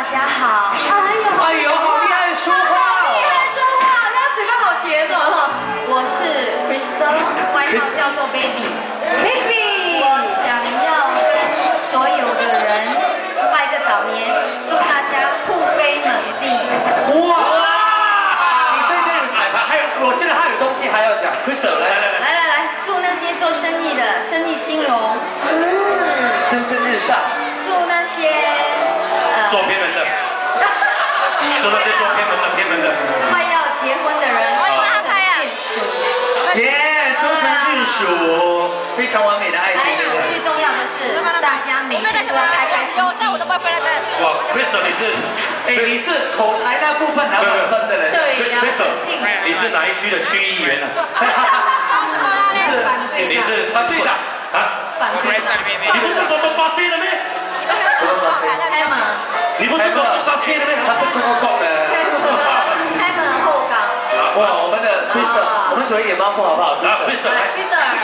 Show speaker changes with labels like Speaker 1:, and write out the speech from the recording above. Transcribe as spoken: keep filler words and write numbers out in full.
Speaker 1: 大家好。哎呦，
Speaker 2: 哎呦，好厉害说话哦！
Speaker 1: 厉害说话，他嘴巴好甜哦哈。我是 Crystal， 外号叫做 Baby。Baby， 我想要跟所有的人拜个早年，祝大家突飞猛进。
Speaker 2: 哇！你最近有彩排，还有我记得还有东西还要讲 ，Crystal 来来来
Speaker 1: 来来来，祝那些做生意的生意兴隆，
Speaker 2: 蒸蒸日上。
Speaker 1: 祝那些呃
Speaker 3: 做偏门的，祝那些做偏门的偏门的，
Speaker 1: 快要结婚的人终成眷属。
Speaker 2: 耶，终成眷属，非常完美的爱情。
Speaker 1: 还有最重要的是，大家每天都要开开心心。
Speaker 3: 哇 ，Crystal 你是，
Speaker 2: 哎，你是口才那部分拿满分的人。
Speaker 1: 对呀
Speaker 3: ，Crystal 你是哪一区的区议员呢？
Speaker 1: 你是反对
Speaker 3: 你是反对的啊？
Speaker 1: 反对的。
Speaker 3: 你不是广东巴西的咩？
Speaker 1: 开门。
Speaker 3: 你不是广东巴西的咩？
Speaker 2: 他是中国讲的。
Speaker 1: 开门后港。
Speaker 2: 哇，我们的 Crystal，我们走一点猫步好不好
Speaker 3: ？Crystal，
Speaker 1: Crystal。